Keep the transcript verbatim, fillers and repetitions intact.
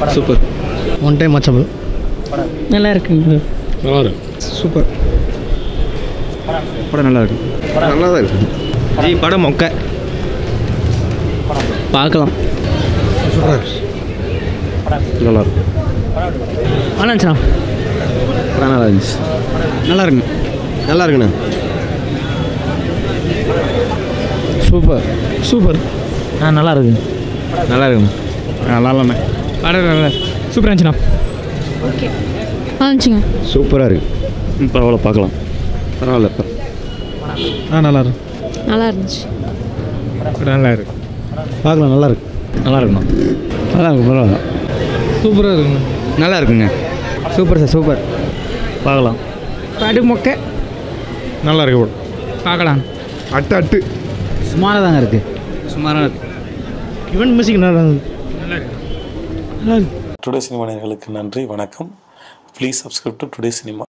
Super. One time watchable. நல்லா இருக்குங்க. நல்லா இருக்கு. சூப்பர். படம் நல்லா இருக்கு. நல்லா தான் இருக்கு. ஜி படம் மொக்க. பார்க்கலாம். சூப்பராக இருக்கு. நல்லா இருக்கு. நல்லா இருந்துச்சுண்ணா. படம் நல்லா இருந்துச்சு. நல்லா இருக்குங்க. நல்லா இருக்குண்ணா. சூப்பர். சூப்பர். ஆ நல்லா இருக்கு. நல்லா இருக்குண்ணா. நல்லா இல்லைண்ணே. படம் நல்லா சூப்பராக இருந்துச்சுண்ணா. ஓகே நல்லா இருந்துச்சுங்க. சூப்பராக இருக்குது. பரவாயில்ல பார்க்கலாம். பரவாயில்ல. ஆ நல்லா இருக்கு. நல்லா இருந்துச்சு. நல்லா இருக்கு. பார்க்கலாம். நல்லா இருக்கு. நல்லா இருக்குண்ணா. நல்லா இருக்கு. பரவாயில்ல. சூப்பராக இருக்குங்க. நல்லா இருக்குங்க. Super sir. சூப்பர். பார்க்கலாம். படு மொக்க. நல்லா இருக்கு. பார்க்கலாம். அட்டு அட்டு சுமாராக தாங்க இருக்குது. சுமாராக இருக்குது. ஈவன் மியூசிக் நல்லா இருக்குது. நல்லா இருக்கு. நல்லா இருக்கு. டுடே சினிமா நேயர்களுக்கு நன்றி, வணக்கம். Please subscribe to Today cinema.